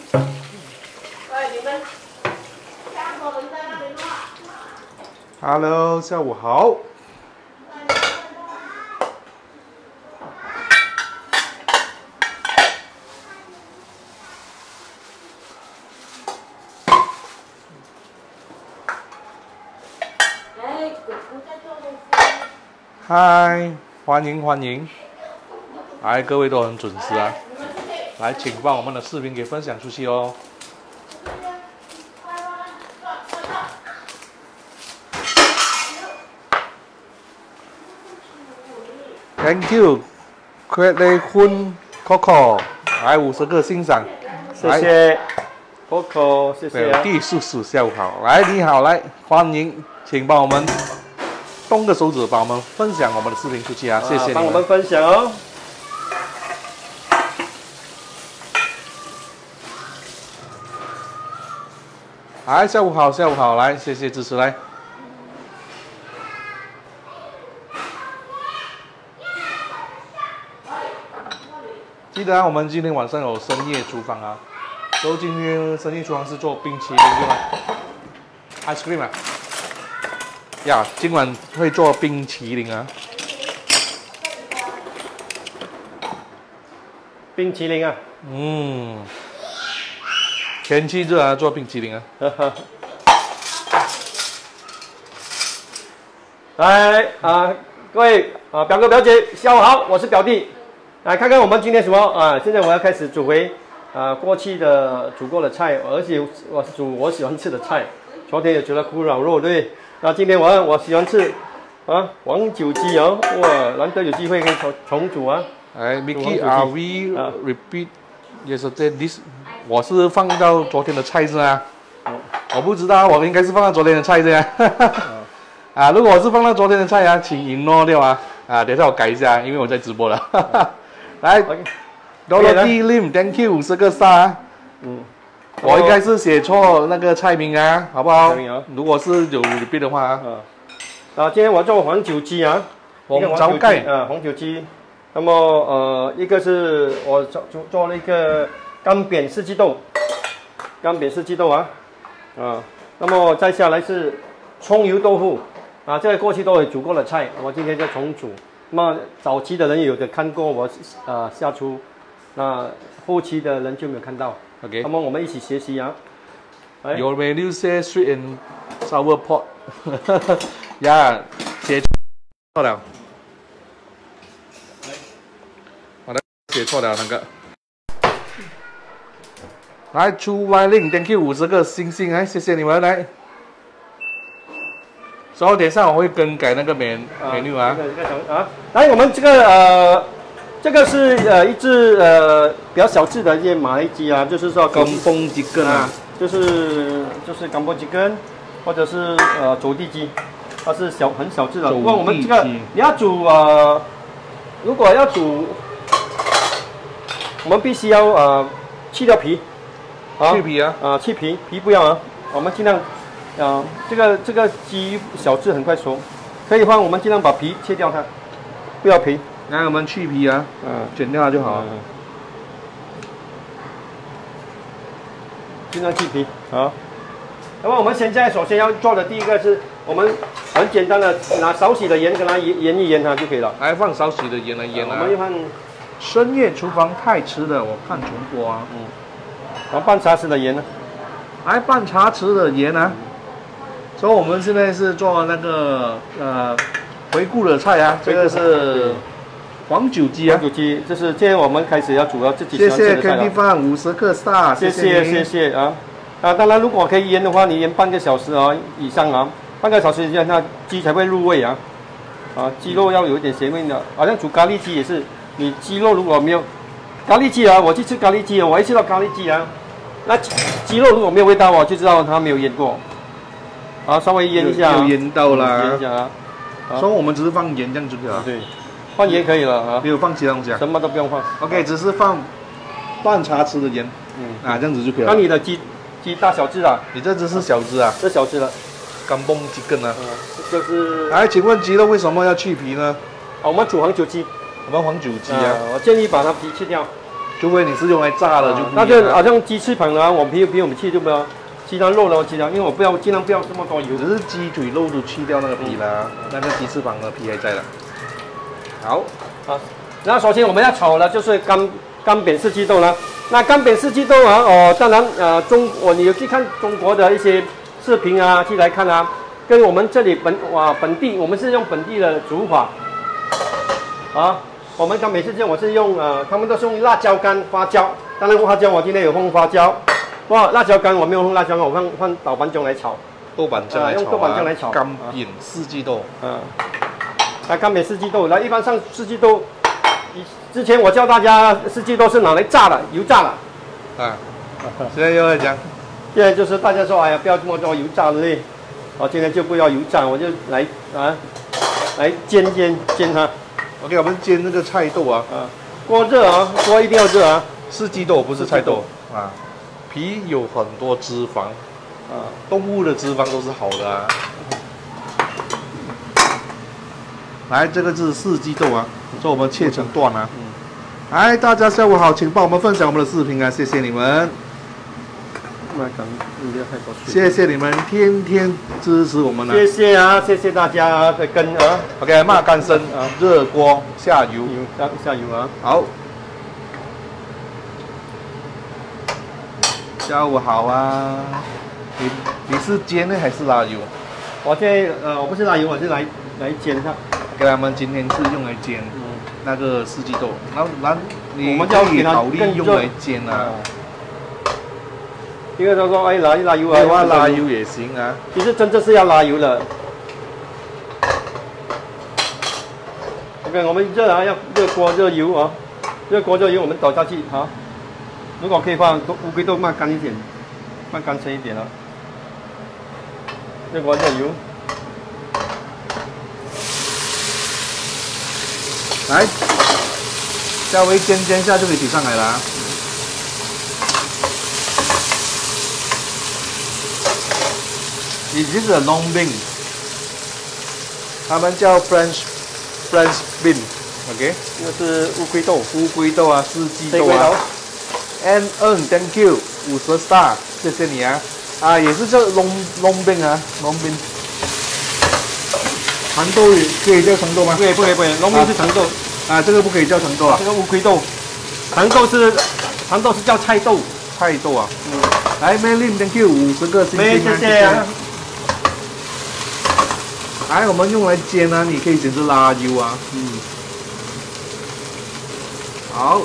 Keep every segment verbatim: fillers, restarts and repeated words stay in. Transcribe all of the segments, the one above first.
喂，你们三个人在那里弄。 Hello， 下午好。嗨，欢迎欢迎，来，各位都很准时啊。来，请把我们的视频给分享出去哦。Thank you， 快乐坤 Coco， 来五十个欣赏， 谢谢 Coco， 谢谢、啊。 表弟叔叔下午好，来你好，来欢迎，请帮我们动个手指，帮我们分享我们的视频出去啊，谢谢你们。 帮我们分享哦。 来，下午好，下午好，来，谢谢支持，来。记得啊，我们今天晚上有深夜厨房啊，然后今天深夜厨房是做冰淇淋对吗 ？ice cream 啊，呀，今晚会做冰淇淋啊。 冰淇淋啊， 嗯，天气热啊，做冰淇淋啊。 来啊，各位啊，表哥表姐，下午好，我是表弟。来看看我们今天什么啊？现在我要开始煮回啊过去的煮过的菜，而且我是煮我喜欢吃的菜。昨天也煮了咕咾肉，对。那今天我我喜欢吃啊黄酒鸡哦，哇，难得有机会可以重重煮啊。 哎 ，Mickey，Are we repeat yesterday this？ 我是放到昨天的菜是吗？嗯、我不知道，我应该是放到昨天的菜这样。啊，如果我是放到昨天的菜啊，请 ignore 掉啊。啊，等一下我改一下，因为我在直播了。来 ，Dorothy Lim，Thank you 五十个 star。嗯，我应该是写错那个菜名啊，好不好？如果是有 repeat 的话啊。 啊，今天我要做黄酒鸡啊， 红糟盖啊，黄酒鸡。那么呃，一个是我做做做了一个干煸四季豆，干煸四季豆啊，啊，那么再下来是葱油豆腐啊，这个过去都有煮过的菜，我今天就重煮。那么早期的人有的看过我呃下厨，那后期的人就没有看到。 OK， 那么我们一起学习啊。 Your menu say sweet and sour pork 。呀，写错了。好的，写错了那个。来，出 Y Link，Thank you 五十个星星，来，谢谢你们来。所以等一下我会更改那个 menu 啊。 这个这个啊，来，我们这个呃，这个是呃一只呃比较小只的一些马来鸡啊，就是说干蹦鸡根啊， 就是就是干蹦鸡根，或者是呃走地鸡，它是小很小只的。不过我们这个你要煮呃，如果要煮，我们必须要呃去掉皮， 啊、去皮啊， 啊、呃、去皮，皮不要啊，我们尽量。啊，这个这个鸡小只很快熟，可以的话我们尽量把皮切掉它，不要皮。 来，我们去皮啊，嗯，剪掉它就好。嗯、 尽量去皮好。那么我们现在首先要做的第一个是我们很简单的拿少许的盐跟它腌腌一腌它就可以了。 来放少许的盐来腌啊。 我们一放深夜厨房太迟了，我看重播啊。 嗯。然后半茶匙的盐呢？ 来半茶匙的盐啊。嗯，所以我们现在是做那个呃回顾的菜啊，这个是黄酒鸡啊， 黄酒鸡，这是今天我们开始要煮到自己喜欢吃的菜了。 谢谢 Candy Fan 五十个 star， 谢谢谢谢啊啊！当然，如果可以腌的话，你腌半个小时啊以上啊，半个小时以上，那鸡才会入味啊啊！鸡肉要有一点咸味的，好像煮咖喱鸡也是，你鸡肉如果没有咖喱鸡啊，我去吃咖喱鸡啊，我一吃到咖喱鸡啊，那鸡肉如果没有味道，我就知道它没有腌过。好，稍微腌一下， 有腌到啦， 腌一下啊。 所以我们只是放盐这样就可以了。 对，放盐可以了啊， 没有放其他东西啊， 什么都不用放。 OK， 只是放半茶匙的盐，嗯啊，这样子就可以了。 那你的鸡鸡大小只啊？ 你这只是小只啊？ 这小只的， 干蹦鸡根啊。 嗯，这是。 来，请问鸡肉为什么要去皮呢？ 我们煮黄酒鸡。 我们黄酒鸡啊， 我建议把它皮去掉。 除非你是用来炸的就不一样。 那就好像鸡翅膀啊，我皮皮我们去就不要，其他肉呢，其他因为我不要尽量不要这么多油。 只是鸡腿肉都去掉那个皮啦，那个鸡翅膀的皮还在的。好， 啊，那首先我们要炒的就是干干煸四季豆了。那干煸四季豆啊，哦，当然呃，中我你有去看中国的一些视频啊，去来看啊，跟我们这里本哇本地，我们是用本地的煮法啊。我们干煸四季豆我是用呃，他们都是用辣椒干花椒，当然花椒我今天有放花椒，哇，辣椒干我没有放辣椒干，我放放豆瓣酱来炒， 豆瓣酱来炒、啊， 用豆瓣酱来炒干煸四季豆， 嗯、啊，那干煸四季豆，那一般上四季豆。之前我教大家四季豆是拿来炸的，油炸的。 啊，现在又在讲， 现在就是大家说，哎呀，不要这么多油炸了嘞。我今天就不要油炸，我就来啊，来煎煎煎它。 OK， 我们煎那个菜豆啊， 啊，锅热啊，锅一定要热啊。 四季豆不是菜豆啊，皮有很多脂肪啊，动物的脂肪都是好的啊。来，这个是四季豆啊，所以我们切成段啊。嗯。来，大家下午好，请帮我们分享我们的视频啊，谢谢你们。谢谢你们天天支持我们啊！ 谢谢啊，谢谢大家的跟啊。 OK， 骂干身啊，热锅下油， 下下油啊。 好。下午好啊，你你是煎呢还是拉油？ 我现在呃，我不是拉油，我是来来煎它。 给他们今天是用来煎那个四季豆，然后然你我们就给它考虑用来煎啊。 因为他说哎拉一拉油啊， 的话拉油也行啊。 其实真正是要拉油的。OK， 我们热啊，要热锅热油啊，热锅热油我们倒下去啊。如果可以放乌龟豆慢干一点，慢干脆一点了。热锅热油。 来，稍微煎煎一下就可以提上来了、啊。This is a long bean， 他们叫 French French bean，OK？、Okay? 那是乌龟豆， 乌龟豆啊，四季豆啊。And N thank you， 五十 star， 谢谢你啊。啊，也是叫 long long bean 啊 ，long bean。长豆也可以叫长豆吗？ 不可以，不可以，不可以。龙面是长豆啊，这个不可以叫长豆啊。 这个乌龟豆，长豆是长豆是叫菜豆， 菜豆啊。嗯。来 ，Melin，thank you， 五十个星星、啊。 没，谢谢啊。 来，我们用来煎啊，你可以选择拉油啊。嗯。好。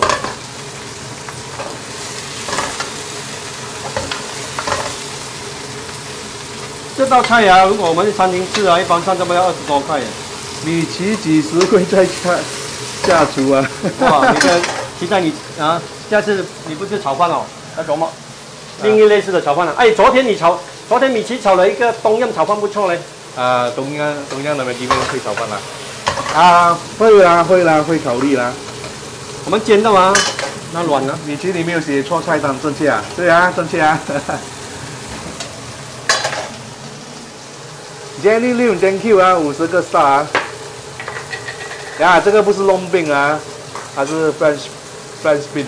这道菜啊，如果我们去餐厅吃啊，一般上这么要二十多块。 你期几时会再下下厨啊？ 哇，你的期待你啊，下次你不是炒饭哦，那什么？另一类似的炒饭啊。哎，昨天你炒，昨天米奇炒了一个冬阴炒饭，不错嘞。 啊，冬阴冬阴那边今天会炒饭啦。啊，会啦，会啦，会考虑啦。 我们煎的吗？那软了。 米奇你没有写错菜单，正确啊？对啊，正确啊。Jenny Liu thank you 啊，五十个 star 啊。呀，这个不是 long bean 啊，它是 French French bean。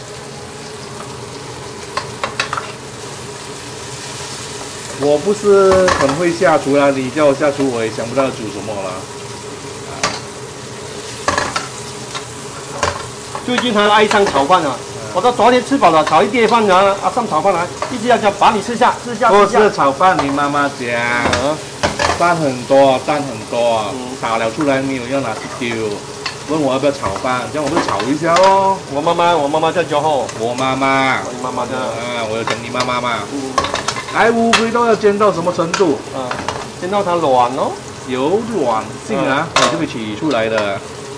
我不是很会下厨啦，你叫我下厨，我也想不到煮什么了。 最近他爱上炒饭啊。我到昨天吃饱了，炒一碟饭啊，啊上炒饭啊，一直要叫把你吃下，吃下。 不是炒饭，你妈妈讲。嗯饭很多，蛋很多，嗯、打了出来没有要拿去丢。问我要不要炒饭，这样我们炒一下哦。 我妈妈，我妈妈叫叫后， 我妈妈， 你妈妈叫。 啊，我有讲你妈妈嘛。嗯。来，乌龟都要煎到什么程度？ 啊，煎到它软哦， 有软性啊，嗯、你就可以取出来的。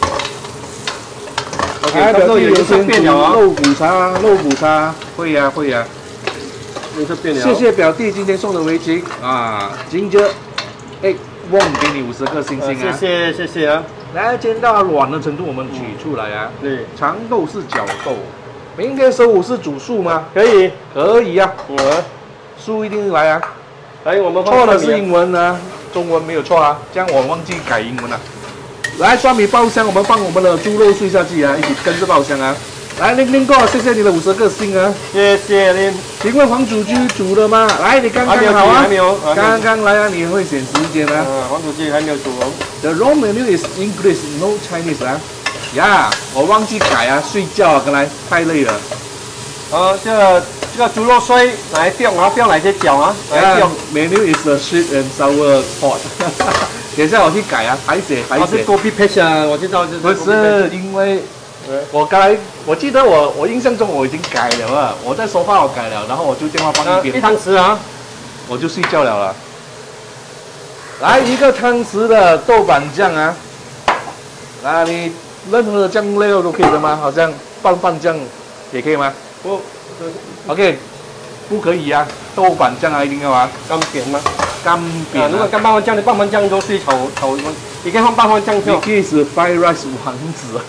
OK， 表弟颜色变了啊。 肉骨茶，肉骨茶，会呀、啊、会呀、啊。 颜色变了。 谢谢表弟今天送的围巾啊，金姐。哎，旺给你五十个星星啊！ 谢谢谢谢啊！ 来煎到软的程度，我们取出来啊。 对， 长豆是绞豆。明天十五是煮素吗？ 可以， 可以啊。 嗯， 素一定来啊。 来，我们错的是英文啊，中文没有错啊。这样我忘记改英文了。来，蒜米爆香，我们放我们的猪肉碎下去啊，一起跟着爆香啊。 来，令令哥，谢谢你的五十个星啊！ 谢谢您。 请问黄主机煮了吗？来，你刚刚好啊，刚刚来啊，你会选时间啊。 嗯，黄主机还没有煮哦。 The raw menu is English, no Chinese 啊。呀，我忘记改啊，睡觉啊，刚才太累了。 呃，这个这个猪肉碎来标啊，标哪些角啊？来标。 Menu is a sweet and sour pot 。等一下我去改啊，还写还写。 是 copy paste 啊，我知道就是。 不是，因为我刚才我记得我我印象中我已经改了啊，我在说话我改了，然后我就电话放一边。 一汤匙啊， 我就睡觉了了。来一个汤匙的豆瓣酱啊，那你任何的酱料都可以的吗？好像棒棒酱也可以吗？ 不 ，OK， 不可以啊，豆瓣酱啊一定要啊。 干煸吗？ 干煸、啊。 如果干棒棒酱，你棒棒酱都是炒炒，你可以放棒棒酱就。 你可以是 fried rice 王子。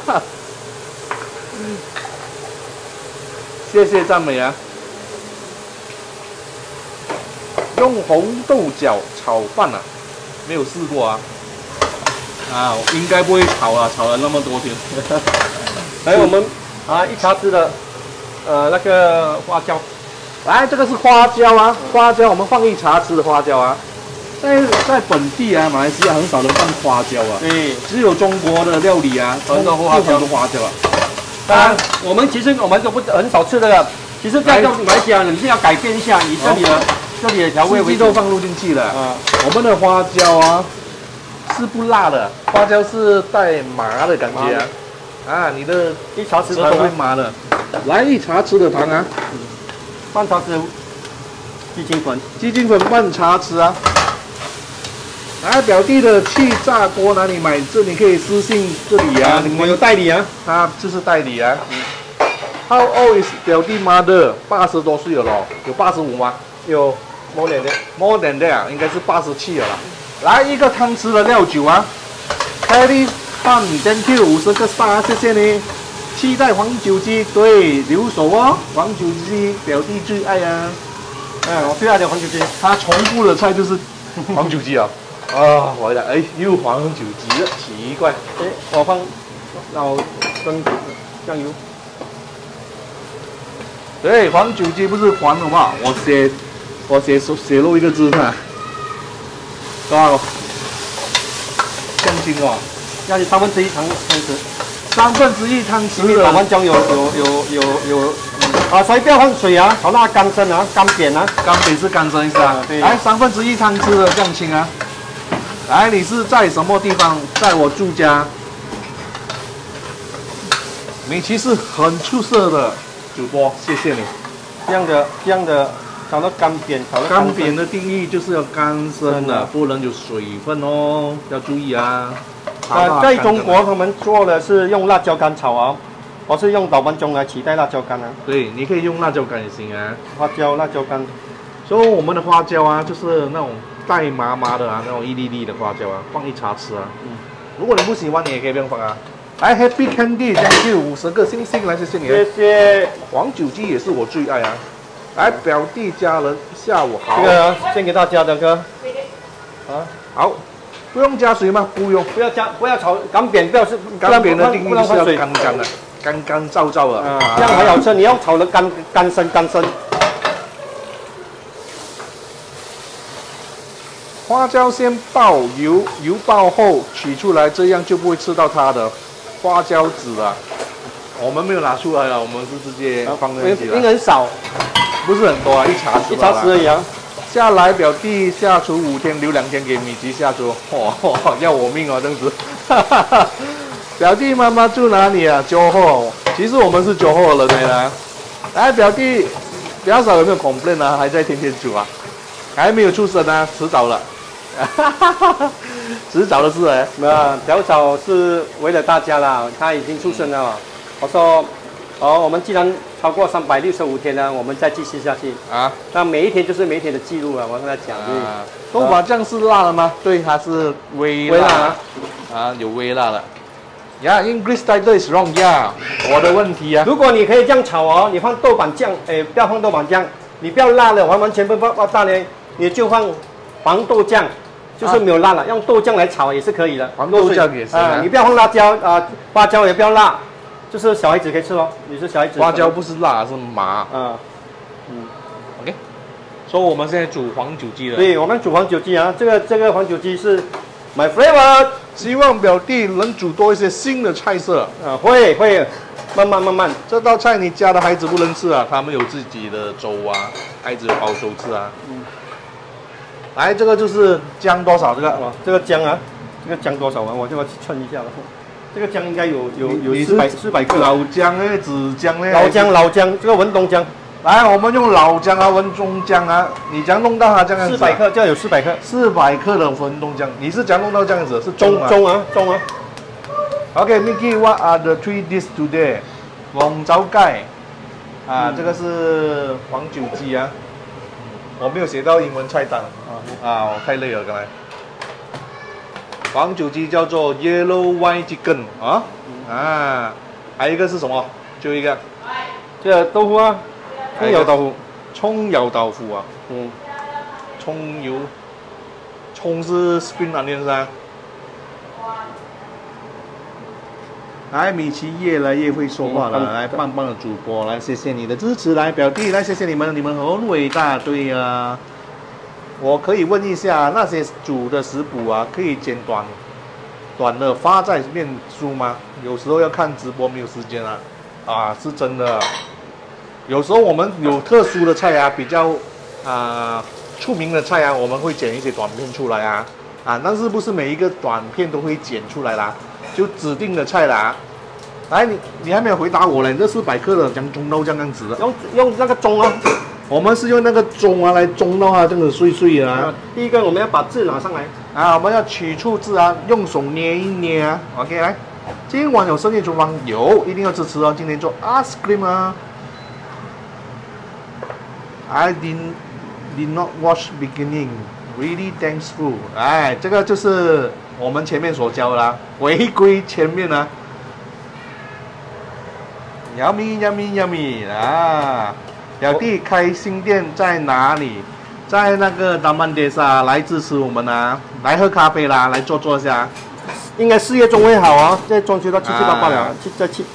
谢谢赞美啊！用红豆角炒饭啊，没有试过啊。啊，应该不会炒啊，炒了那么多天。 还有我们啊一茶匙的呃那个花椒， 来，这个是花椒啊，花椒我们放一茶匙的花椒啊。在在本地啊，马来西亚很少人放花椒啊， 对， 只有中国的料理啊， 很多花椒， 很多花椒啊。 当然，我们其实我们都不很少吃这个，其实在马来西亚你是要改变一下，以这里的、哦、这里的调味味都放入进去了。啊，我们的花椒啊是不辣的，花椒是带麻的感觉啊。啊，你的一茶匙舌头会麻的。来一茶匙的糖啊， 半茶匙鸡精粉， 鸡精粉半茶匙啊。来，表弟的气炸锅哪里买？这你可以私信这里啊， 我们有代理啊， 他就是代理啊。How old is 表弟 mother？ 八十多岁了咯，有八十五吗？ 有 more than that，more than that， 应该是八十七了啦。来一个汤匙的料酒啊 ，Harry Fan，thank you 五十个 star， 谢谢你。期待黄酒鸡，对，留守哦，黄酒鸡表弟最爱啊。 嗯，我最爱的黄酒鸡， 他重复的菜就是黄酒鸡啊。啊，我讲，哎，又黄酒鸡了，奇怪。 哎，我放老跟酱油。 对，黄酒鸡不是黄好不好？我写，我写写漏一个字哈。哦，酱精哦， 要你三分之一汤汤匙， 三分之一汤匙。 因为老番酱有有有有有，啊，所以不要放水啊，炒那干身啊，干煸啊， 干煸是干身是吧？对。来，三分之一汤匙的酱青啊。来，你是在什么地方？在我住家。米奇是很出色的主播，谢谢你。 这样的这样的炒到干煸，炒到干煸的定义就是要干身的，不能有水分哦，要注意啊。 啊，在中国他们做的是用辣椒干炒啊，我是用豆瓣酱来取代辣椒干啊。 对，你可以用辣椒干也行啊。 花椒、辣椒干。 所以我们的花椒啊，就是那种带麻麻的啊，那种一粒粒的花椒啊，放一茶匙啊。嗯。如果你不喜欢，你也可以不用放啊。来 ，Happy Candy，thank you 五十个星星，来谢谢你。 谢谢。 黄酒鸡也是我最爱啊。来，表弟家人下午好。 这个献给大家的哥。 啊，好。不用加水吗？不用， 不要加，不要炒干煸，不要是干煸的定义是要干干的，干干燥燥的。 啊，这样还好吃。你要炒的干干身干身。 花椒先爆油，油爆后取出来，这样就不会吃到它的花椒籽了。我们没有拿出来了，我们是直接放在一起了。 应该很少， 不是很多啊，一茶匙。 一茶匙而已啊。 下来表弟下厨五天，留两天给米奇下厨，哇、哦，要我命哦，这样子。表弟妈妈住哪里啊？九号。其实我们是九号了，对啦。来，表弟，表嫂有没有 complain 啊？还在天天煮啊？还没有出生啊？迟早了。迟早的事哎。 那表嫂是为了大家啦，他已经出生了。我说，哦，我们既然超过三百六十五天呢，我们再继续下去啊。那每一天就是每一天的记录啊，我跟他讲。 啊，豆瓣酱是辣的吗？对，它是微辣。微辣啊，有微辣的。呀 ，English title is wrong 呀，我的问题啊。 如果你可以这样炒哦，你放豆瓣酱，哎，不要放豆瓣酱，你不要辣的，完完全不放大呢，你就放黄豆酱。就是没有辣了，用豆酱来炒也是可以的。 黄豆酱也是啊， 你不要放辣椒啊，花椒也不要辣， 就是小孩子可以吃哦，你是小孩子。 花椒不是辣，是麻。 啊，嗯 OK， 所以我们现在煮黄酒鸡了。 对，我们煮黄酒鸡啊，这个这个黄酒鸡是 my favorite。 希望表弟能煮多一些新的菜色。 啊，会会，慢慢慢慢。 这道菜你家的孩子不能吃啊，他们有自己的粥啊，孩子有煲粥吃啊。嗯。来，这个就是姜多少？这个哇，这个姜啊，这个姜多少啊？我就要去称一下了。这个姜应该有有有四百四百克。 老姜呢？紫姜呢？ 老姜老姜，这个文东姜。 来，我们用老姜啊，文东姜啊，你怎样弄到它这样子？ 四百克，这样有四百克。 四百克的文东姜，你是怎样弄到这样子？是中中啊中啊。 OK, Mickey, what are the three dishes today? 鳳爪雞啊，嗯、這個是黃酒雞啊，我沒有寫到英文菜單啊，啊，我太累了剛才。黃酒雞叫做 Yellow White Chicken 啊，啊，還有一個是什麼？就一個， 這個豆腐啊，葱油豆腐， 葱油豆腐啊， 嗯， 葱油，葱是 spring onion 啊。来，米奇越来越会说话了，嗯、来，棒棒的主播，来，谢谢你的支持，来，表弟，来，谢谢你们，你们很伟大，对呀、啊。我可以问一下，那些煮的食谱啊，可以简短，短的发在面书吗？有时候要看直播没有时间啊，啊，是真的。有时候我们有特殊的菜啊，比较啊、呃、出名的菜啊，我们会剪一些短片出来啊，啊，但是不是每一个短片都会剪出来啦。就指定的菜啦，来你你还没有回答我嘞，这四百克的讲中到这样子的， 用用那个盅啊， 我们是用那个盅啊来盅到它这样子碎碎啊。 啊第一个我们要把字拿上来啊，我们要取出字啊，用手捏一捏啊。OK， 来，今晚有深夜厨房有，一定要支持哦。今天做 ice cream 啊 ，I did did not watch beginning, really thankful。哎，这个就是。我们前面所教的啦，回归前面啊 ，yummy yummy yummy 啊！表弟开新店在哪里？在那个达曼迪沙来支持我们啊，来喝咖啡啦，来坐坐一下。 应该四月中会好啊，现在装修到七七八八了，七再七。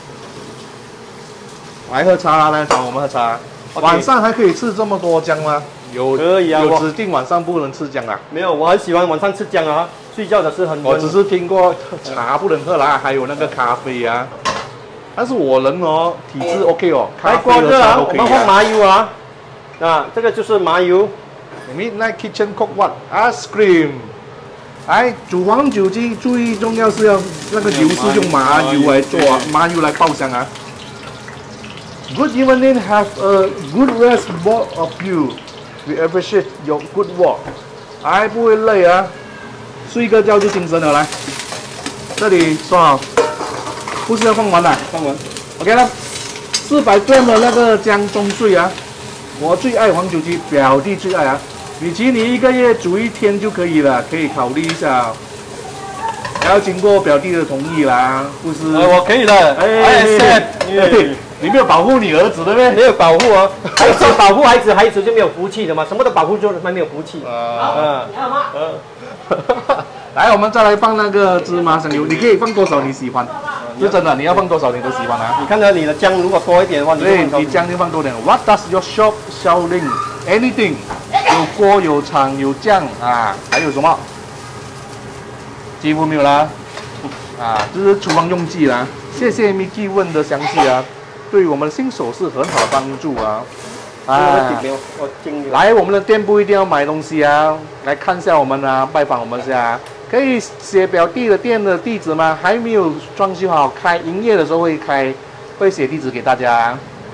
来喝茶啦，来找我们喝茶。Okay. 晚上还可以吃这么多姜吗？有可以啊， 有指定晚上不能吃姜啊？ 没有，我很喜欢晚上吃姜啊。睡觉的是很， 我只是听过茶不能喝啦，还有那个咖啡啊。但是我人哦，体质 OK 哦，咖啡和茶都可以啊。 我们放麻油啊，啊，这个就是麻油。 Midnight Kitchen cook what? Ice cream。来煮黄酒鸡，注意重要是要那个油是用麻油来做啊，麻油来爆香啊。Good evening, have a good rest, both of you. We appreciate your good work。哎，不会累啊。睡个觉就精神了，来，这里说好，不是要放完的， 放完 ，OK 了，四百 gram 的那个姜中碎啊，我最爱黄酒鸡，表弟最爱啊，与其你一个月煮一天就可以了，可以考虑一下，还要经过表弟的同意啦，不是？ 呃，我可以的，哎， 哎，你没有保护你儿子的咩？ 没有保护啊，孩子保护孩子，孩子就没有福气的嘛，什么都保护就他没有福气。 啊，你好吗？来，我们再来放那个芝麻香油，你可以放多少你喜欢，是真的，你要放多少你都喜欢啊。 你看到你的姜如果多一点的话， 对，你姜就放多点。What does your shop selling? Anything？ 有锅有肠有酱啊，还有什么？几乎没有啦。啊，这是厨房用具啦。谢谢 Mickey 问的详细啊，对我们新手是很好的帮助啊。啊，来我们的店铺一定要买东西啊，来看一下我们啊，拜访我们一下，可以写表弟的店的地址吗？还没有装修好，开营业的时候会开，会写地址给大家。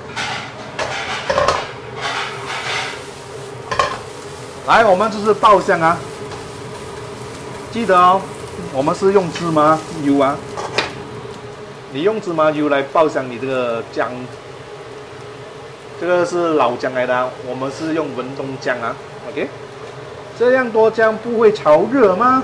来，我们这是爆香啊，记得哦，我们是用芝麻油啊，你用芝麻油来爆香你这个姜。这个是老姜来的、啊，我们是用文东姜啊 ，OK。这样多姜不会炒热吗？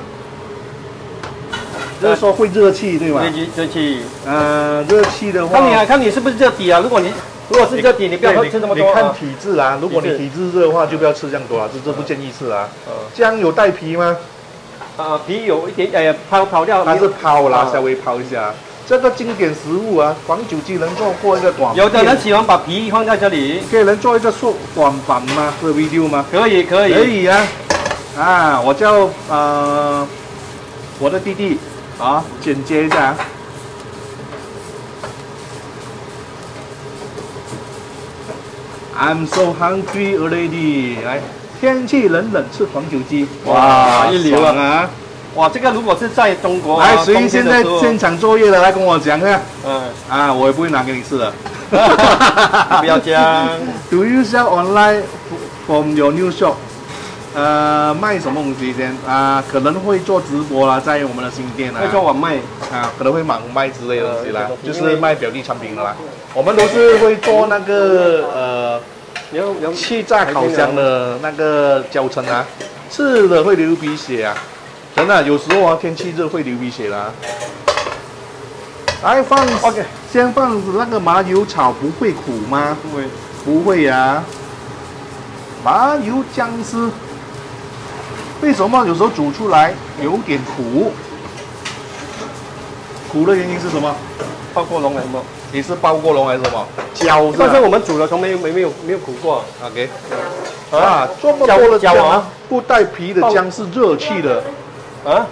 就是说会热气对吗？ 热气。 呃，热气的话， 看你啊，看你是不是热底啊？如果你如果是热底，你不要吃那么多。 你看体质啊，如果你体质热的话，就不要吃这样多啊，这这不建议吃啊。姜有带皮吗？ 啊，皮有一点，哎，抛抛掉。 它是抛啦，稍微抛一下。 这个经典食物啊，黄酒鸡能做过一个短片。 有的人喜欢把皮放在这里， 可以能做一个缩短版吗？这个 video 吗？ 可以可以可以啊。啊，我叫呃我的弟弟啊，剪接一下。I'm so hungry already。来，天气冷冷，吃黄酒鸡。 哇一流啊啊！ 哇，这个如果是在中国、啊， 来，谁现在现场作业的来跟我讲一下。 嗯啊，我也不会拿给你吃的。 不要讲。 Do you sell online from your new shop？ 呃，卖什么东西先？啊，可能会做直播啦，在我们的新店啊。 会做网卖啊，可能会网卖之类的东西啦， 呃就是卖表弟产品的啦。我们都是会做那个呃有有气炸烤箱的那个教程啊，吃了会流鼻血啊，真的，有时候啊天气热会流鼻血啦、啊。来放 OK， 先放那个麻油炒，不会苦吗？ 不会， 不会呀、啊。麻油姜丝，为什么有时候煮出来有点苦？苦的原因是什么？ 爆过龙还是什么？ 你是爆过龙还是什么？焦是吧？ 但是我们煮了从没有没没有没有苦过。 OK。啊，这么多的姜啊，不带皮的姜是热气的。 啊？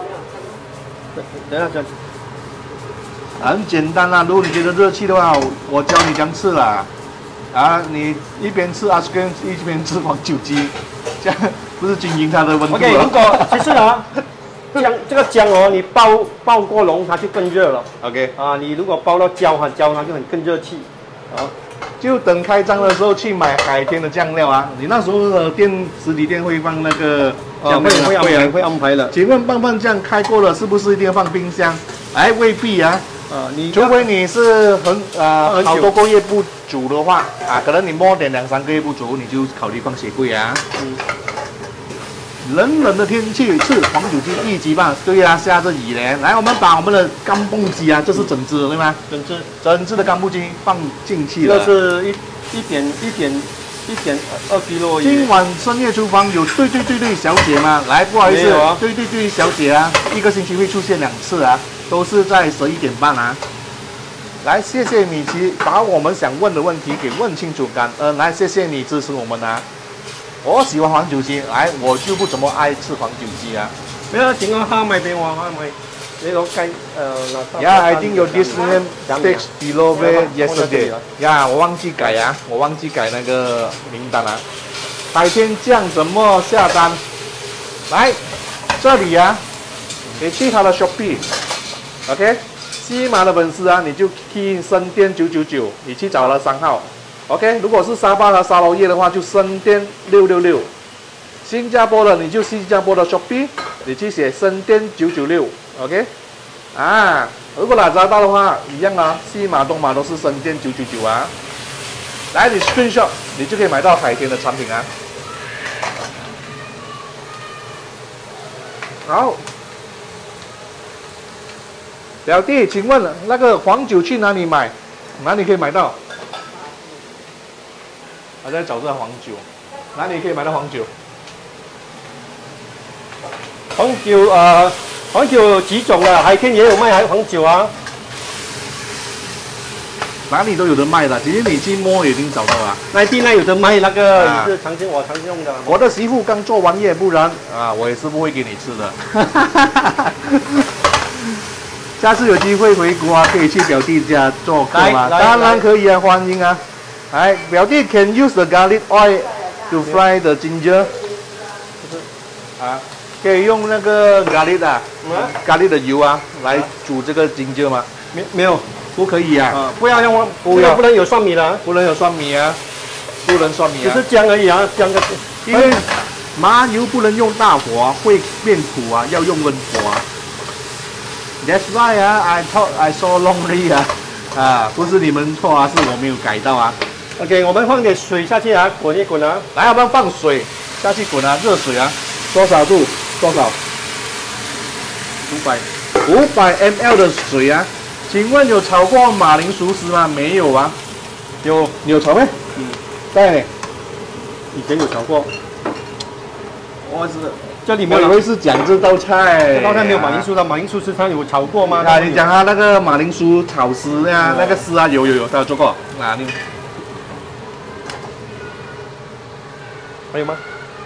等一下等。 很简单啦，如果你觉得热气的话，我教你这样吃啦。啊，你一边吃 ice cream 一边吃黄酒鸡，这样不是经营它的温度 OK， 如果其实啊，姜这个姜哦，你爆爆过笼它就更热了。 OK。 啊，你如果爆到焦哈焦它就很更热气。啊， 就等开张的时候去买海天的酱料啊。你那时候的店实体店会放那个酱料，会会安排会安排的。 请问棒棒酱开过了是不是一定要放冰箱？哎，未必啊。 啊，你除非你是很呃好多个月不煮的话啊，可能你摸点两三个月不煮，你就考虑放雪柜啊。嗯。冷冷的天气吃黄酒鸡一级棒，对啊，下着雨嘞。来，我们把我们的干蹦鸡啊，这是整只的对吗？ 整只， 整只的干蹦鸡放进去了。 这是一一点一点一点二 kg。 今晚深夜厨房有对对对对小姐吗？来，不好意思，啊、对对对小姐啊，一个星期会出现两次啊。 都是在十一点半啊！来，谢谢米奇把我们想问的问题给问清楚，感恩。来，谢谢你支持我们啊！我喜欢黄酒鸡，来，我就不怎么爱吃黄酒鸡啊。 没有，請我蝦米俾我蝦米，你攞雞誒。 Yeah, I think your this name takes below yesterday. Yeah, 我忘記改啊，我忘記改那個名單啊。海天醬怎麼下單？來，這裡啊，你去他的 Shopee。OK， 西马的粉丝啊，你就 key 深店九九九，你去找了三号。OK， 如果是沙巴和沙捞越的话，就深店六六六。新加坡的你就新加坡的 Shopee， 你去写深店九九六。OK， 啊，如果哪找到的话，一样啊，西马东马都是深店九九九啊。来，你 screenshot， 你就可以买到海天的产品啊。好。 表弟，请问那个黄酒去哪里买？哪里可以买到？我在找这黄酒，哪里可以买到黄酒？ 黄酒呃，黄酒有几种啊？海天也有卖黄酒啊。 哪里都有的卖的，其实你去摸已经找到了。 那店内有的卖那个也是常见我常用的。 我的媳妇刚做完夜，不然啊，我也是不会给你吃的。下次有机会回国啊，可以去表弟家做客吗？当然可以啊，欢迎啊！来，表弟 can use the garlic oil to fry the ginger。啊，可以用那个 garlic 啊，嗯、garlic 的油啊来煮这个 ginger 吗？ 没没有， 不可以啊！ 啊不要用， 不要， 不能有蒜米了， 不能有蒜米啊，不能蒜米啊， 只是姜而已啊，姜的。 因为麻油不能用大火，会变苦啊，要用温火啊。 That's why 啊 ，I thought I saw lonely 啊，啊，不是你们错啊，是我没有改到啊。 OK， 我们放点水下去啊，滚一滚啊。 来，我们放水下去滚啊，热水啊，多少度？多少？五百，五百 ml 的水啊。请问有炒过马铃薯丝吗？没有啊。有，你有炒没？嗯，在呢。 以前有炒过。 我是这里没有。 我以为是讲这道菜。 这道菜没有马铃薯的，马铃薯是它有炒过吗？ 啊，你讲它那个马铃薯炒丝呀，那个丝啊，有有有，他有做过。啊，你还有吗？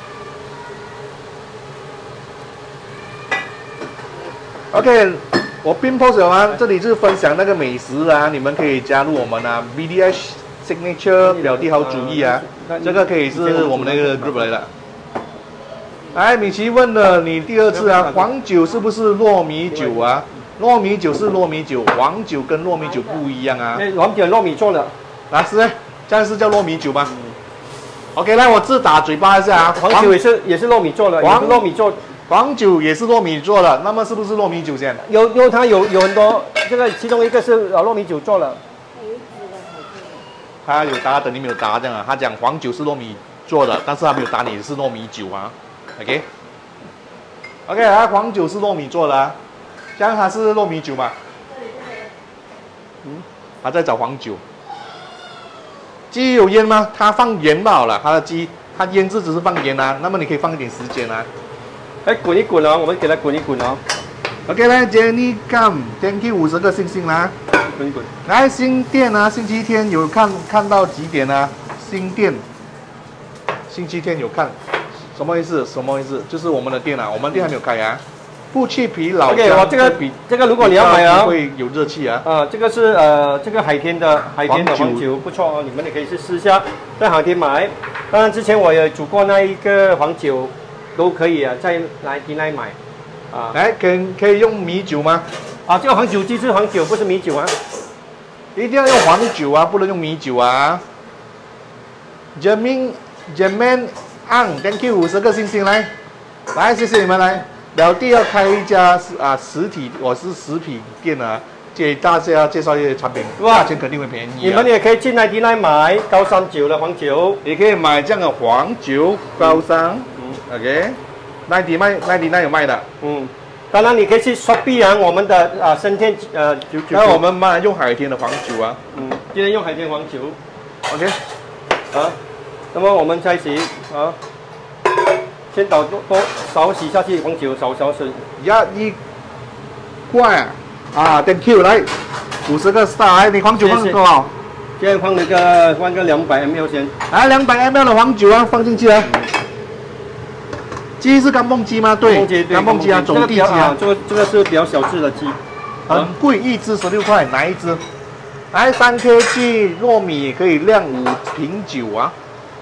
OK， 我并 post 了吗？这里是分享那个美食啊，你们可以加入我们啊 ，V D H Signature 表弟好主意啊，这个可以是我们那个 group 来的。来，米奇问了你第二次啊，黄酒是不是糯米酒啊？糯米酒是糯米酒，黄酒跟糯米酒不一样啊。 哎，黄酒糯米做的， 啊是，这样是叫糯米酒吗 ？OK， 来我自打嘴巴一下啊， 黄酒也是也是糯米做的，黄糯米做。 黄酒也是糯米做的，那么是不是糯米酒先？ 有有它有有很多，这个其中一个是呃糯米酒做的。 他有答，等你没有答这样啊。他讲黄酒是糯米做的，但是他没有答你是糯米酒啊。OK，OK， OK， 他黄酒是糯米做的啊，这样它是糯米酒嘛？嗯，他在找黄酒。鸡有腌吗？他放盐罢了，他的鸡，他腌制只是放盐啊，那么你可以放一点时间啊。 哎，滚一滚哦，我们给它滚一滚哦。 OK， 来 Jenny Gam，Thank you 五十个星星啦。 滚一滚。 来新店啊，星期天有看看到几点啊？新店，星期天有看，什么意思？什么意思？就是我们的店啊，我们店还没有开啊。不去皮老 OK， 我这个比这个如果你要买啊， 会有热气啊。 啊，这个是呃这个海天的海天的黄酒，不错哦，你们也可以去试一下，在海天买。当然之前我也煮过那一个黄酒。 都可以啊，在来迪来买，啊， 来，可可以用米酒吗？ 啊，这个黄酒鸡是黄酒，不是米酒啊， 一定要用黄酒啊，不能用米酒啊。Jamin Jamin Ang，Thank you 五十个星星来，来谢谢你们来。表弟要开一家啊实体，我是食品店啊，给大家介绍一些产品，价钱肯定会便宜、啊。 你们也可以进来迪来买高山酒的黄酒， 也可以买这样的黄酒高山。 OK， 奈迪卖奈迪那有卖的， 嗯，当然你可以去 Shopee 啊，我们的啊生天呃九九， 那我们卖用海天的黄酒啊， 嗯，今天用海天黄酒 ，OK， 啊，那么我们开始啊，先倒多多少洗下去黄酒，少少水， 压一块啊，啊 ，Thank you， 来五十个 star， 来你黄酒放多少？ 现在放那个放个两百 ml 先， 来两百 ml 的黄酒啊，放进去啊。嗯 鸡是干蹦鸡吗？对，干蹦鸡啊，走地鸡啊。 这个这个是比较小只的鸡， 很贵，一只十六块，哪一只？来三 K G 糯米可以酿五瓶酒啊。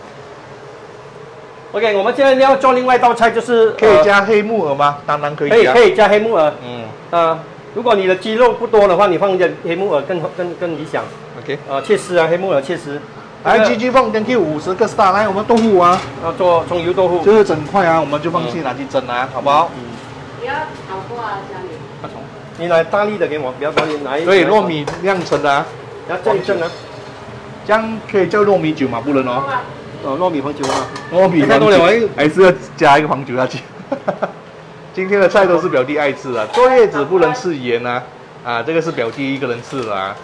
OK， 我们现在要做另外一道菜，就是可以加黑木耳吗？当然可以。 可以可以加黑木耳。 嗯。 啊，如果你的鸡肉不多的话，你放点黑木耳更更更理想。 OK。 啊，切丝啊，黑木耳切丝。 来 ，G G 放 ，Thank you 五十个 star， 来我们豆腐啊， 要做葱油豆腐， 就是整块啊，我们就放去拿去蒸啊，好不好？ 嗯。不要炒过啊，家里。 阿虫，你拿大力的给我，不要大力，拿一。 对，糯米酿成的啊， 要蒸一蒸啊， 这样可以叫糯米酒吗？不能哦。 哦，糯米黄酒啊， 糯米黄酒还是要加一个黄酒下去。今天的菜都是表弟爱吃的，坐月子不能吃盐啊，啊，这个是表弟一个人吃的啊。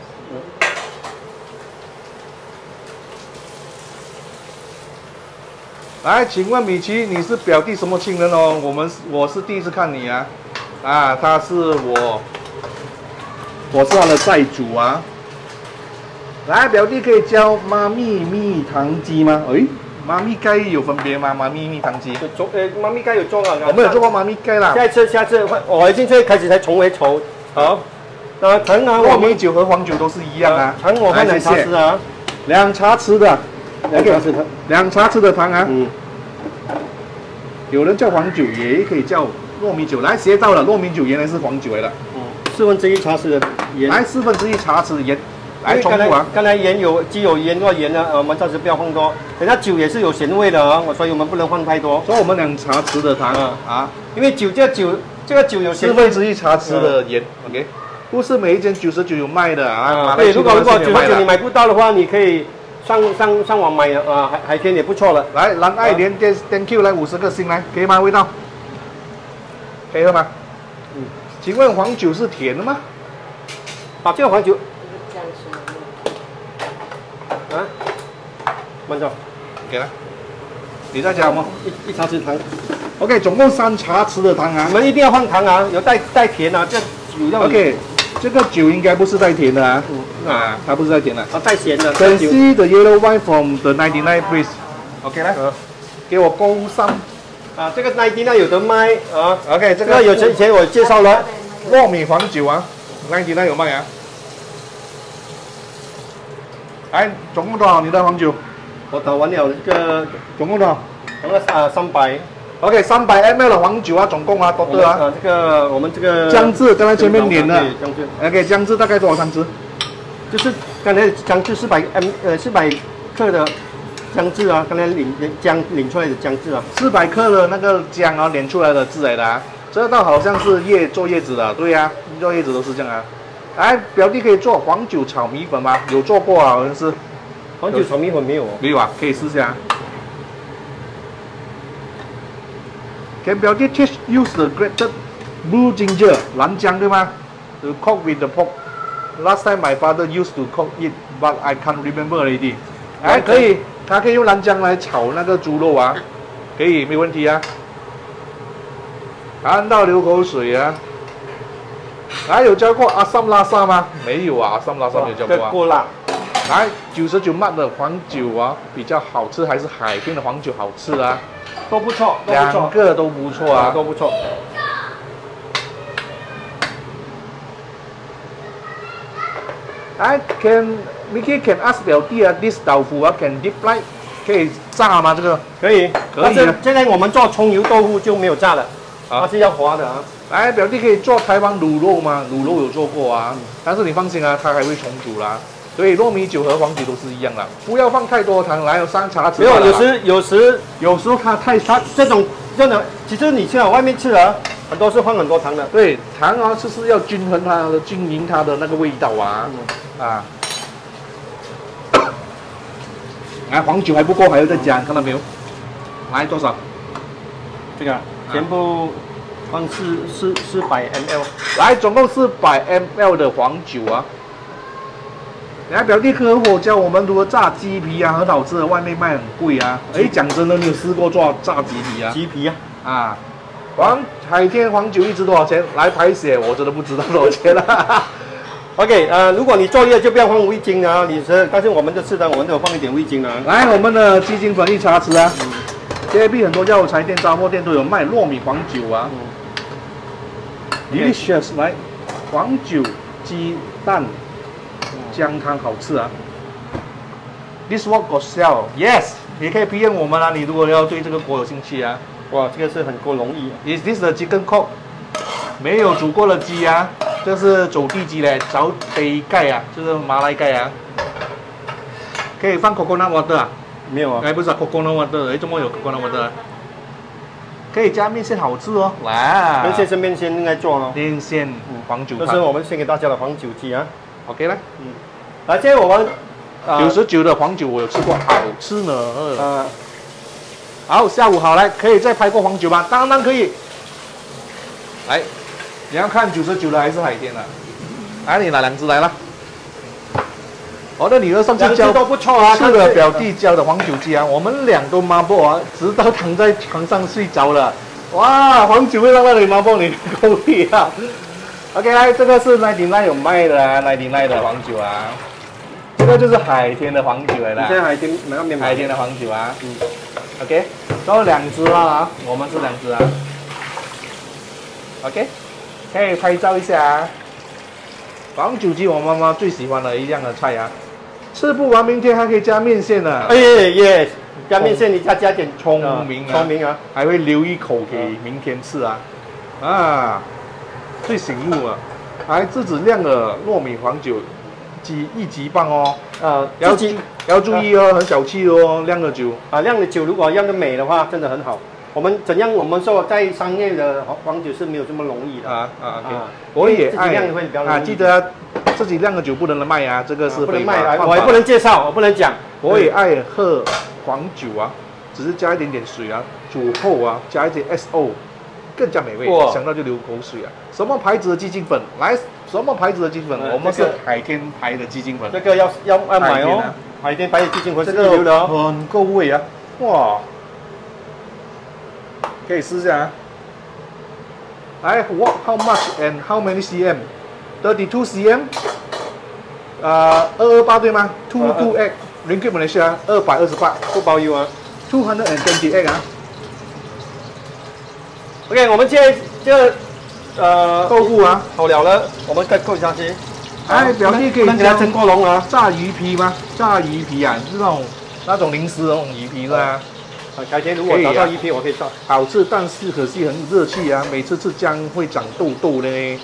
来，请问米奇，你是表弟什么亲人哦？我们我是第一次看你啊，啊，他是我，我是他的债主啊。来，表弟可以教妈咪蜜糖鸡吗？诶，妈咪盖有分别吗？妈咪蜜糖鸡？ 做呃，妈咪盖有做啊， 我们有做过妈咪盖啦。 下次下次我已经最开始才重回头，好，那糖啊， 糯米酒和黄酒都是一样啊。 糖我放两茶匙啊， 两茶匙的。 两茶匙糖， 两茶匙的糖啊。 嗯。 有人叫黄酒，也可以叫糯米酒。来，学到了，糯米酒原来是黄酒来的。 嗯。四分之一茶匙的盐。 来，四分之一茶匙的盐。来，重复啊。 刚才盐有鸡有盐多盐呢，呃，我们暂时不要放多。等下酒也是有咸味的啊，我所以我们不能放太多。 所以我们两茶匙的糖啊啊， 因为酒这个酒这个酒有咸。 四分之一茶匙的盐 ，OK。不是每一间九十九有卖的啊。 对，如果如果九十九你买不到的话，你可以。 上上上网买啊，海海鲜也不错了。 来，蓝爱莲 ，Thank you， 来五十个星来，可以吗？味道可以喝吗？嗯。请问黄酒是甜的吗？ 啊，这个黄酒。啊，慢走。 给了。你再加吗？ 一一茶匙糖。 OK， 总共三茶匙的糖啊。 我们一定要放糖啊，有带带甜啊，这酒要 OK， 这个酒应该不是带甜的啊。 嗯啊，它不是带甜的。 啊，带咸的。 Can see the yellow wine from the ninety-nine, please. OK， 来，给我勾上。 啊，这个ninety-nine有得卖啊。 OK， 这这个个有之前我介绍了。 糯米黄酒啊，ninety-nine有卖啊。哎，总共多少？你的黄酒？ 我打完了这个， 总共多少？ 那个啊三百。 OK， 三百 M L 的黄酒啊，总共啊，多的啊。 啊，这个我们这个姜汁，刚才前面碾的。 姜汁。 OK， 姜汁大概多少汤汁？ 就是刚才姜汁四百 M 呃四百克的姜汁啊，刚才拧姜拧出来的姜汁啊。 四百克的那个姜啊，碾出来的汁来的啊。这道好像是叶做叶子的，对呀、啊，做叶子都是这样啊。哎，表弟可以做黄酒炒米粉吗？有做过啊，好像是。 黄酒炒米粉没有哦。 没有啊，可以试下。Can 表弟 teach use the grated blue ginger 蓝姜对吗 ？To cook with the pork. Last time my father used to cook it, but I can't remember already. 哎，可以，他可以用蓝姜来炒那个猪肉啊，可以，没问题啊。看到流口水啊！还有教过阿萨姆拉萨吗？没有啊，阿萨姆拉萨没有教过啊。 过辣。 来，九十九麦的黄酒啊，比较好吃还是海边的黄酒好吃啊？ 都不错，都不两错， 个都不错啊， 都不错。 I can Mickey can ask 表弟啊 ，this 豆腐啊 can deep fry 可以炸吗？这个可以， 可以啊。 现在我们做葱油豆腐就没有炸了，它是要滑的啊。 来，表弟可以做台湾卤肉吗？卤肉有做过啊，但是你放心啊，它还会重煮啦。所以糯米酒和黄酒都是一样的，不要放太多糖，来有三茶匙。 没有，有时有时有时候它太它这种真的，其实你去外面吃啊，很多是放很多糖的。 对，糖啊就是要均衡它的均匀它的那个味道啊、嗯、啊。来，黄酒还不够，还要再加，看到没有？来多少？ 这个全部放四四四百 M L， 来，总共四百 M L 的黄酒啊。人家表弟合伙教我们如何炸鸡皮啊，很好吃的，外面卖很贵啊。哎，讲真的，你有试过做炸鸡皮啊？ 鸡皮啊， 啊，黄海天黄酒一支多少钱？来排血，我真的不知道多少钱了。 OK， 呃，如果你做热就不要放味精啊，你是，但是我们这次呢，我们都有放一点味精啊。 来，我们的鸡精粉一茶匙啊。J B 很多药材店、杂货店都有卖糯米黄酒啊。嗯、Delicious， 来，黄酒、鸡蛋、姜汤好吃啊。This what got sell? Yes， 你可以 P M 我们啊，你如果要对这个锅有兴趣啊。 哇，这个是很够容易、啊。 Is this the chicken cock？ 没有煮过的鸡啊。这是走地鸡嘞，走地盖啊，就是马来盖啊。可以放 coconut water 啊？ 没有啊。 哎，不是 coconut water， 哎，怎么有 coconut water 啊？可以加面线，好吃哦。来， 面线是面线应该做哦。 面线黄酒汤。 这是我们献给大家的黄酒鸡啊。 OK 来， 嗯。来，现在我们九十九的黄酒我有吃过，好吃呢。 呃， 好，下午好来，可以再拍过黄酒吗？当然可以。来。你要看九十九的还是海天的？来，你拿两只来了。我的女儿上次教都不错啊， 是的，表弟教的黄酒鸡啊，我们俩都麻爆啊，直到躺在床上睡着了。哇，黄酒会让那里麻爆，你够厉害啊 ！OK， 来，这个是ninety-nine有卖的啊，ninety-nine的黄酒啊，这个就是海天的黄酒来了。 现在海天那边海天的黄酒啊，嗯 ，OK， 都两只了啊，我们是两只啊 ，OK。可以拍照一下啊！黄酒鸡我妈妈最喜欢的一样的菜啊，吃不完明天还可以加面线呢、啊。 哎耶，加面线你再加点聪明啊， 聪明啊， 还会留一口给明天吃啊！啊，最醒目啊！还自己酿的糯米黄酒，鸡一级棒哦。 呃， 要注要注意哦，很小气哦，酿的酒啊，酿的酒如果酿的美的话，真的很好。我们怎样？我们说在商业的黄酒是没有这么容易的啊啊 ！OK， 我也爱啊， 记得自己酿的酒不能卖啊，这个是不能卖，我也不能介绍，我不能讲。 我也爱喝黄酒啊，只是加一点点水啊，煮后啊，加一点 S O， 更加美味。想到就流口水啊！什么牌子的鸡精粉？来，什么牌子的鸡精粉？我们是海天牌的鸡精粉。 这个要要要买哦，海天牌的鸡精粉是一流的哦， 很够味啊！哇！ 可以试一下啊。来 ，what how much and how many cm？ thirty-two cm。呃，二二八对吗 ？two two eight ringgit Malaysia， 二百二十八， 不包邮啊。 two hundred and twenty-eight 啊。 OK， 我们现在这个呃豆腐啊， 好了了，我们再扣下去。 哎，表弟可以给它蒸锅笼啊， 炸鱼皮吗？炸鱼皮啊，是那种那种零食那种鱼皮是吧？ 啊，改天如果找到鱼皮，我可以炸。 好吃，但是可惜很热气啊，每次吃姜会长痘痘呢。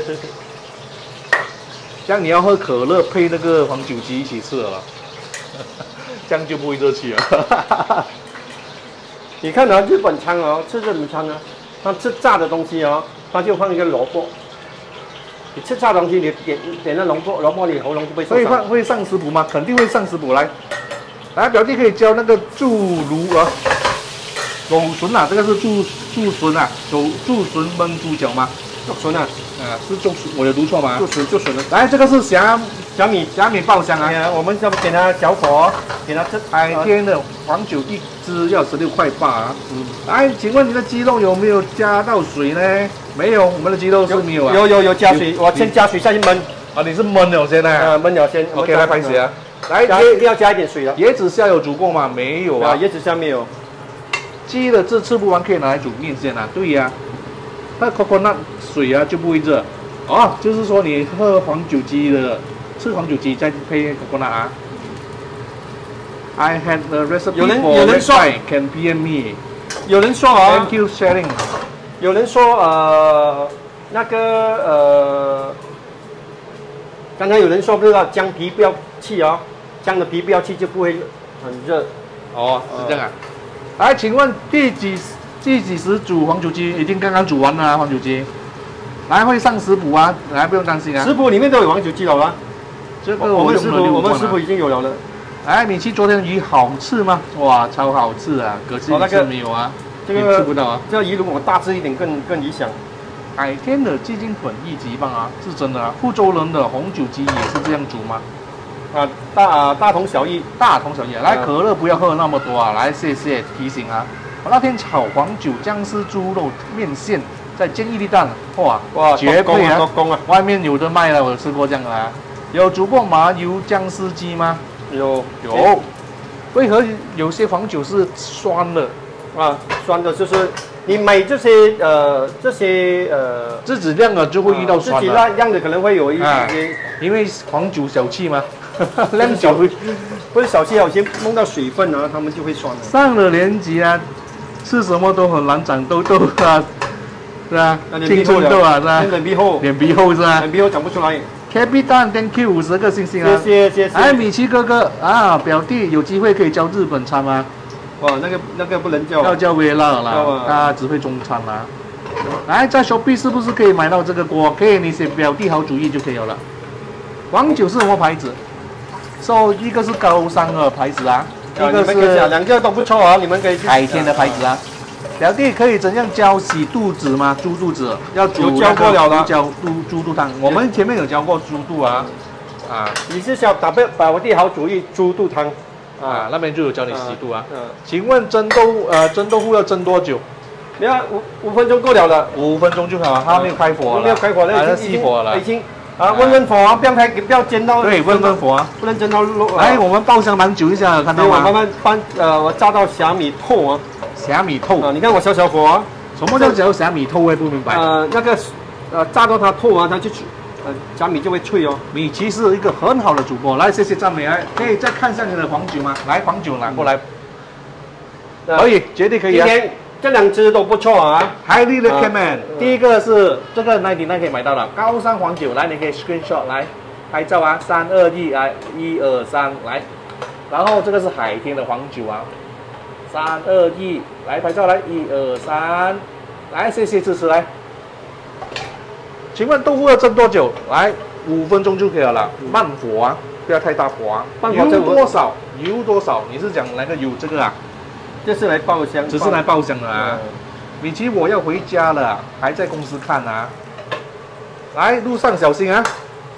这样你要喝可乐配那个黄酒鸡一起吃了，这样就不会热气了。 你看啊，日本餐哦，吃日本餐啊，他吃炸的东西哦，他就放一个萝卜。你吃炸东西，你点点那萝卜，萝卜你喉咙就会受伤。 会放会上食谱吗？肯定会上食谱来。来，表弟可以教那个猪卤啊，卤笋啊，这个是猪猪笋啊，猪猪笋焖猪脚吗？ 竹笋啊， 啊，是猪笋，我有读错吗？ 竹笋，竹笋的。 来，这个是虾小米， 虾米爆香啊。 哎呀，我们要给它小火，给它这海天的黄酒一支要十六块八啊。嗯。来，请问你的鸡肉有没有加到水呢？没有，我们的鸡肉是没有啊。 有有有加水，我先加水下去焖。 啊，你是焖了先呢？ 啊，焖了先。 OK， 来拍水啊。来， 一定要加一点水了。 椰子虾有煮过吗？没有啊。 椰子虾没有。 鸡的这吃不完可以拿来煮面线啊。对呀、啊。那 coconut 水啊就不会热。哦，就是说你喝黄酒鸡的，吃黄酒鸡再配 coconut 啊。I had a recipe 有人 for 有人说 can P M me。 有人说啊 ，Thank you sharing。 有人说呃那个呃，刚才有人说不知道姜皮不要去哦，姜的皮不要去就不会很热。 哦，是这样啊。来，请问第几第几时煮黄酒鸡？已经刚刚煮完了啊，黄酒鸡。来，会上食谱啊，来不用担心啊。 食谱里面都有黄酒鸡了啦。 这个我们食谱用了六罐啊我们食谱已经有了了。 哎，米奇昨天的鱼好吃吗？哇，超好吃啊！可惜你吃没有啊？ 这个吃不到啊。 这个鱼如果大只一点更更理想。 海天的鸡精粉一级棒啊，是真的啊。福州人的红酒鸡也是这样煮吗？ 啊，大啊大同小异， 大同小异。来，可乐不要喝那么多啊！来，谢谢提醒啊。我那天炒黄酒姜丝猪肉面线，再煎一粒蛋，哇哇， 绝配啊！ 多功啊！ 外面有的卖了，我吃过这样的啊。有煮过麻油姜丝鸡吗？ 有有。为何有些黄酒是酸的？ 啊，酸的就是你买这些呃这些呃自己酿了就会遇到酸的。 自己酿酿的可能会有一些， 啊、因为黄酒小气嘛，酿酒会不是小气，有些弄到水分啊，他们就会酸了。 上了年纪啊，吃什么都很难长痘痘啊，是吧？青春痘啊，是吧？ 脸皮厚， 脸皮厚是吧？ 脸皮厚长不出来。 Capitan，Thank you 五十个星星啊！ 谢谢谢谢。 哎，米奇哥哥啊，表弟有机会可以教日本餐吗？ 哇，那个那个不能叫， 要叫微辣啦，他只会中餐啦。来，在 Shopee 是不是可以买到这个锅？可以，你写表弟好主意就可以了。黄酒是什么牌子？说、so, 一个是高山的牌子啊， 啊、 一个是两个都不错啊，你们可以去海天的牌子啊。表弟可以怎样教洗肚子吗？猪肚子要煮有教过了的， 教猪猪肚汤。我们前面有教过猪肚啊，啊， 你是想打表表弟好主意猪肚汤。 啊，那边就有教你洗肚啊。 嗯， 请问蒸豆呃蒸豆腐要蒸多久？ 没有五五分钟够了的， 五分钟就好了。它没有开火了， 没有开火了， 已经熄火了， 已经啊温温火啊，不要开不要煎到。 对，温温火啊， 不能煎到肉。 来，我们爆香蛮久一下，看到吗？ 我慢慢翻呃，我炸到虾米透啊， 虾米透啊，你看我小小火啊。 什么叫叫虾米透？我也不明白。 呃，那个呃炸到它透啊，它就呃虾米就会脆哦。 米奇是一个很好的主播，来谢谢赞美，来可以再看一下你的黄酒吗？来，黄酒拿过来， 嗯、 可以，绝对可以啊。 今天这两支都不错啊 ，highly recommend、嗯。第一个是这个九十九可以买到了，高山黄酒，来你可以 screenshot 来拍照啊，三二一来，一二三来，然后这个是海天的黄酒啊，三二一来拍照来，一二三，来谢谢支持来。请问豆腐要蒸多久？来，五分钟就可以了，慢火啊，不要太大火啊。油多少？油多少？你是讲那个油这个啊？ 这是来爆香， 只是来爆香的啊。嗯、米奇，我要回家了，还在公司看啊。来，路上小心啊。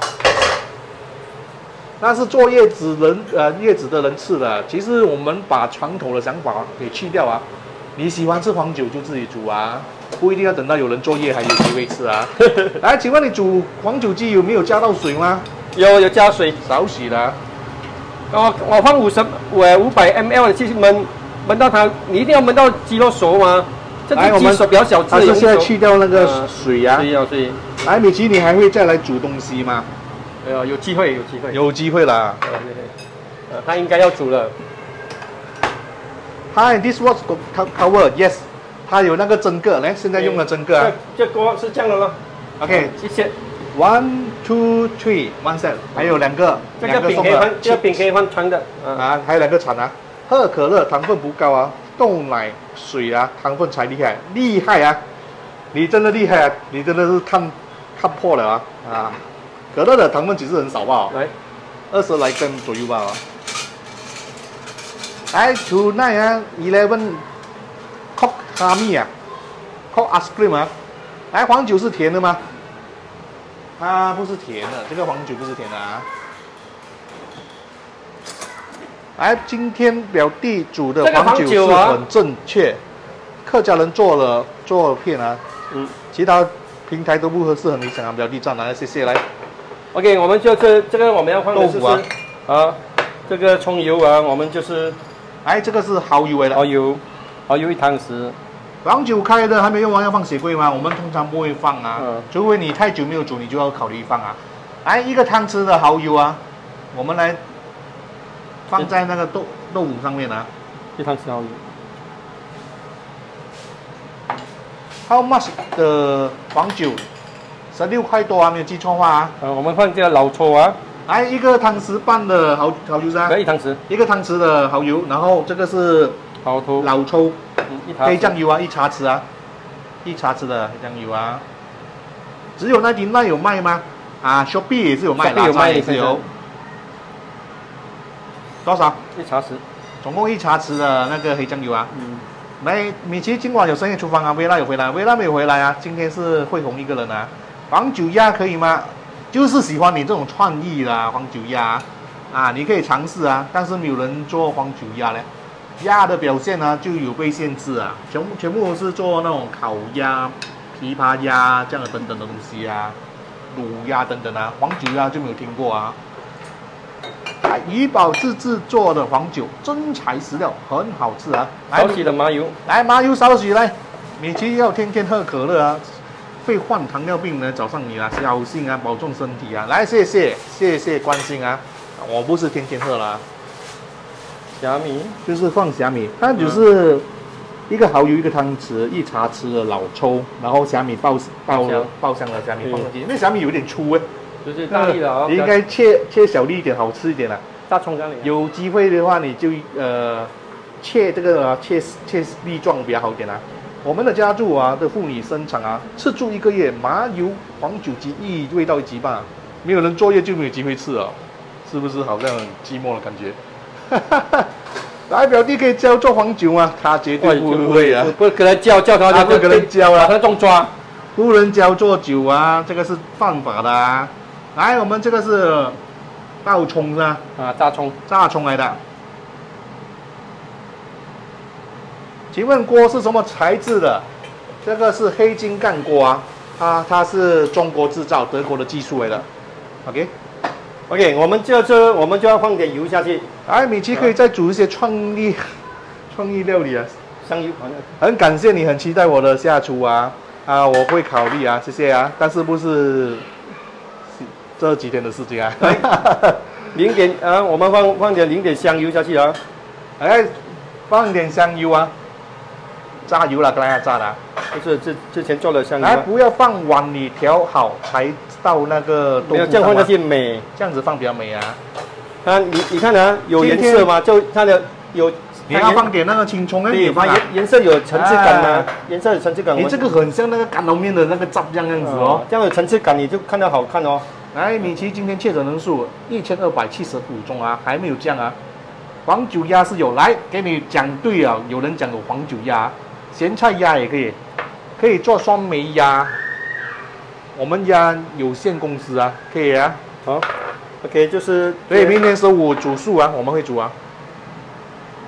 那是坐叶子人呃叶子的人吃的，其实我们把传统的想法给去掉啊。 你喜欢吃黄酒就自己煮啊，不一定要等到有人作业还有机会吃啊。来，请问你煮黄酒鸡有没有加到水吗？ 有有加水， 少许啦。 我我放五十呃五百 ml 的去焖，焖到它，你一定要焖到鸡肉熟吗？这个鸡手比较小只， 它是现在去掉那个水呀、啊。 对呀，对。 来，米奇，你还会再来煮东西吗？ 呃，有机会，有机会， 有机会啦。 对对对，呃，他应该要煮了。 Hi, this was cover. Yes， 它有那个蒸个，来，现在用了蒸个啊。 这锅是这样的咯。 OK， 谢谢。 One, two, three, one set。还有两个， 这个饼可以换，这个饼可以换汤的。 啊，还有两个铲啊。喝可乐糖分不高啊，豆奶水啊，糖分才厉害，厉害啊！你真的厉害啊！你真的是看看破了啊啊！可乐的糖分其实很少吧？ 来， 二十来根左右吧。来 ，tonight 啊 ，eleven cock honey 啊 ，cock ice cream 啊。来，黄酒是甜的吗？它不是甜的，这个黄酒不是甜的啊。来，今天表弟煮的黄酒是很正确，客家人做了做片啊，嗯，其他平台都不合适，很理想啊，表弟赞啊，谢谢来。 OK， 我们就这这个我们要放的就是啊，这个葱油啊，我们就是， 哎，这个是蚝油来的， 蚝油，蚝油一汤匙。 黄酒开的还没用完要放血柜吗？我们通常不会放啊，嗯、除非你太久没有煮，你就要考虑放啊。来，一个汤匙的蚝油啊，我们来放在那个豆豆腐上面啊， 一汤匙蚝油。 How much 的黄酒？十六块多啊，没有记错话啊。 呃，我们放这个老抽啊， 来一个汤匙半的蚝蚝油啊， 可以汤匙， 一个汤匙的蚝油，然后这个是老抽， 老抽， 嗯，一茶黑酱油啊，一茶匙啊，一茶匙的黑酱油啊。只有那丁那有卖吗？啊 ，Shopee 也是有卖， 有卖也是有。多少？ 一茶匙， 总共一茶匙的那个黑酱油啊。嗯。来，米奇今晚有深夜厨房啊，薇拉有回来，薇拉没有回来啊。今天是慧红一个人啊。黄酒鸭可以吗？就是喜欢你这种创意啦，黄酒鸭啊，你可以尝试啊，但是没有人做黄酒鸭嘞。鸭的表现呢就有被限制啊，全部全部都是做那种烤鸭、琵琶鸭这样的等等的东西啊，卤鸭等等啊，黄酒鸭就没有听过啊。啊，怡宝自制做的黄酒，真材实料，很好吃啊！ 少许的麻油， 来麻油少许来，米奇要天天喝可乐啊。会患糖尿病呢，找上你啦，小心啊，保重身体啊！来，谢谢，谢谢关心啊！我不是天天喝啦， 虾米就是放虾米，它只是一个蚝油，一个汤匙，一茶匙的老抽，然后虾米爆爆爆香的虾米放进去，因为虾米有点粗哎， 就是大力的哦， 你应该切切小粒一点，好吃一点啦。 大葱这里有机会的话，你就呃切这个、啊、切切粒状比较好一点啦。我们的家族啊的妇女生产啊，吃住一个月，麻油黄酒鸡一味道一级棒，没有人作业就没有机会吃哦，是不是好像很寂寞的感觉？来，表弟可以教做黄酒吗？他绝对不会啊， 不可能教教他， 他不可能教啊， 他中抓， 不能教做酒啊，这个是犯法的啊。来，我们这个是爆葱是吧？ 啊，大葱， 炸葱来的。请问锅是什么材质的？这个是黑金干锅啊，它它是中国制造，德国的技术来的。OK，OK，、 okay? okay, 我们就这我们就要放点油下去。 哎，米奇可以再煮一些创意、创意料理啊。 香油， 很感谢你，很期待我的下厨啊啊，我会考虑啊，谢谢啊，但是不是这几天的事情啊。 零点啊，我们放放点零点香油下去啊， 哎，放点香油啊。炸油了，刚才炸的、啊， 就是之之前做的香油、啊。 来，不要放碗里调好才到那个豆腐上。没有这样放下去美， 这样子放比较美啊。 它你你看啊，有颜色吗？就它的有。 你要放点那个青葱， 对，它颜颜色有层次感吗？颜、啊、色有层次感。 你这个很像那个干捞面的那个汁这样子哦、 嗯，这样有层次感，你就看到好看哦。 来，米奇今天确诊人数一千二百七十五宗啊，还没有降啊。黄酒鸭是有，来给你讲对啊，有人讲有黄酒鸭。咸菜鸭也可以，可以做酸梅鸭。我们家有限公司啊，可以啊。 好 ，OK， 就是。 所以明天十五煮素啊，我们会煮啊。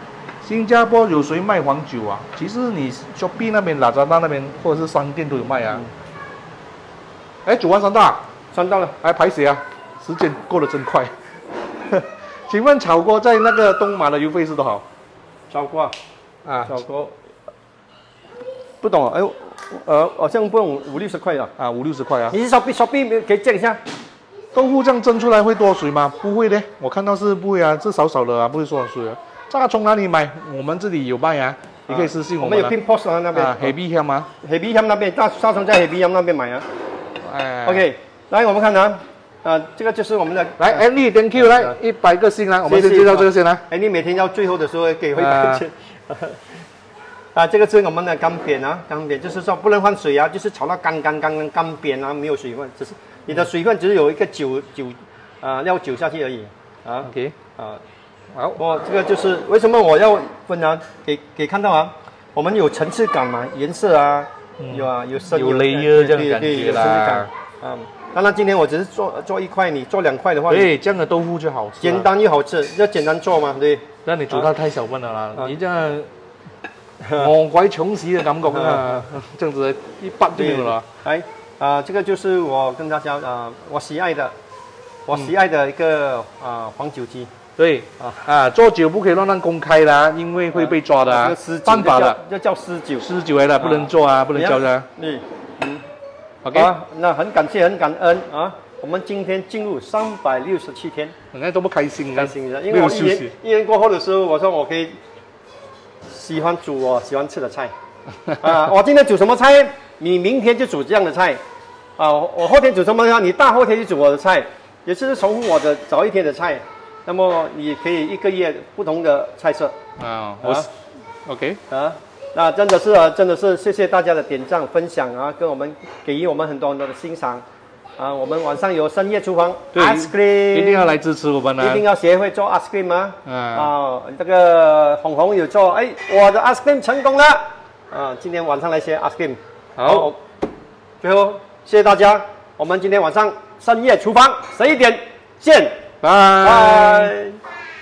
新加坡有谁卖黄酒啊？其实你 Shopee 那边、Lazada 那边或者是商店都有卖啊。哎、嗯，九万三大， 三到了， 还排谁啊？时间过得真快。请问炒锅在那个东马的邮费是多少？ 炒锅啊， 啊， 炒锅不懂啊，哎呦，呃，好像不用五六十块了。 啊，五六十块啊。 你是 Shopee Shopee 可以见一下。 豆腐这样蒸出来会多水吗？不会的，我看到是不会啊，是少少的啊，不会说很水啊。炸从哪里买？我们这里有卖啊，你可以私信我们、啊。 我们有 Pin Post 啊那边。啊 ，Happy Ham 啊 ，Happy Ham 那边，大大葱在 Happy Ham 那边买啊。 哎 OK， 来我们看啊，啊，这个就是我们的。 来 ，Andy，Thank you，来一百个星啊，我们先介绍这个先啊。 哎，你每天要最后的时候给回本钱。啊，这个是我们的干煸啊，干煸就是说不能放水啊，就是炒到干干干干干煸啊，没有水分，只是你的水分只是有一个酒酒啊料酒下去而已啊。 OK， 啊， 好， 我这个就是为什么我要分啊？给给看到啊，我们有层次感嘛，颜色啊，嗯、有啊有深有 layer 这样的感觉啦。 啊，当然今天我只是做做一块，你做两块的话， 对，这样的豆腐就好吃， 简单又好吃，要简单做嘛，对。 那你煮到太小份了啦，啊、你这样。餓鬼窮死的感覺啊！這樣子一拔就沒有了。 來啊，這個就是我跟大家啊，我喜愛的，我喜愛的一個啊黃酒機。 對啊啊，做酒不可以亂亂公開的，因為會被抓的啊，犯法的。 要叫私酒。私酒來的不能做啊，不能叫的。 嗯嗯。 OK， 那很感謝，很感恩啊！我們今天進入三百六十七天， 應該都不開心， 開心的，因為我一年一年過後的時候，我說我可以。喜歡煮我喜歡吃的菜，啊，我今天煮什麼菜，你明天就煮這樣的菜，啊，我後天煮什麼菜，你大後天就煮我的菜，也是重複我的早一天的菜，那麼你可以一個月不同的菜色， 啊，我 ，OK， 啊， 那真的是啊，真的是謝謝大家的點讚分享啊，跟我們給予我們很多很多的欣賞。啊，我們晚上有深夜廚房 ，ice cream， 一定要來支持我們啊！ 一定要學會做 ice cream 啊！ 啊， 啊，這個紅紅有做，哎，我的 ice cream 成功了！啊，今天晚上來學 ice cream。好，最後謝謝大家，我們今天晚上深夜廚房十一點見，拜拜。